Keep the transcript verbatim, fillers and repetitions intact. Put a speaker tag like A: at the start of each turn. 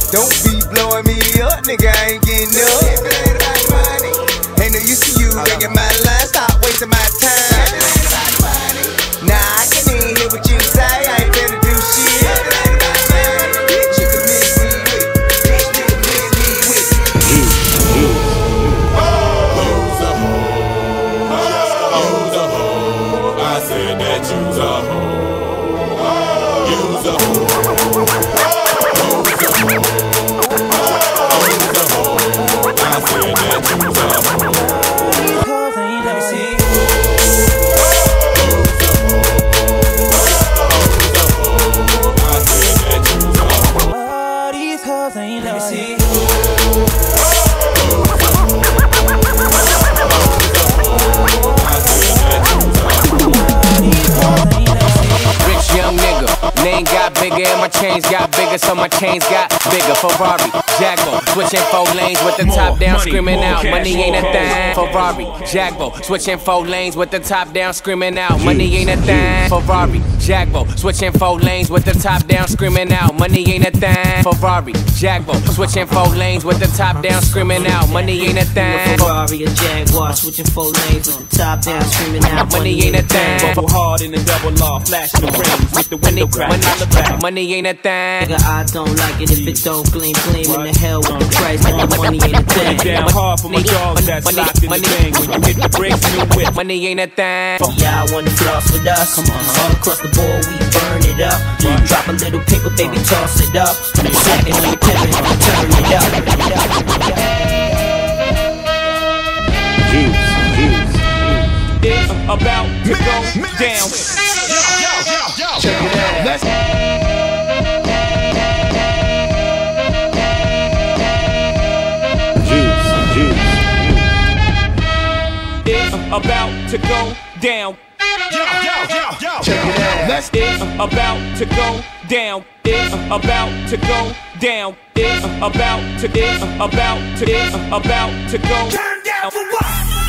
A: Don't be blowing me up, nigga, I ain't getting up. Ain't no use to you ringing my line, stop wasting my time. Nah, I can't even hear what you say, I ain't finna do shit. Bitch, you can miss me with, bitch, you can miss me with.
B: You's a hoe, you's a hoe. I said that you's a hoe, you's a hoe, you's a hoe. I said that you's a hoe.
C: Name got bigger and my chains got bigger, so my chains got bigger. Ferrari, Jaguar, switching four lanes with the top down, screaming out, money ain't a thing. Ferrari, Jaguar, switching four lanes with the top down, screaming out, money ain't a thing. Ferrari, Jaguar, switching four lanes with the top down, screaming out, money ain't a thing. Ferrari, Jaguar, switching four lanes with the top down, screaming out, money ain't a thing.
D: Ferrari or Jaguar, switching four lanes with the top down, screaming out,
C: money ain't a thing.
E: Bubble hard in the double law, flashing the rings with the window crack.
C: Money ain't a thing.
D: Nigga, I don't like it if it don't gleam, gleam in the hell with the price. Nigga, money ain't a thing.
E: Down hard for my dogs that's locked in the thing. When you hit the brakes, new whip.
C: Money ain't a thing.
D: Y'all wanna floss with us? Come on, all across the board we burn it up. Drop a little paper, baby, toss it up. Second on the pivot, turn it up.
C: Juice, juice.
E: It's about to go down.
A: Check it out. Let's
C: juice, juice.
E: It's about to go down.
A: check it out. Let's
E: It's about to go down. It's about to go down. It's about to. It's about to. It's about to go.
A: turn down for what?